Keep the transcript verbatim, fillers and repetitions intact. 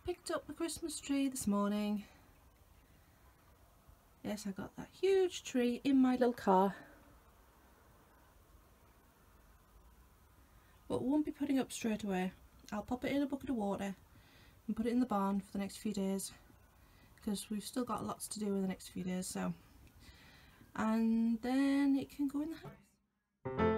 picked up the Christmas tree this morning. Yes, I got that huge tree in my little car. But we won't be putting it up straight away. I'll pop it in a bucket of water and put it in the barn for the next few days, because we've still got lots to do in the next few days, so and then it can go in the house.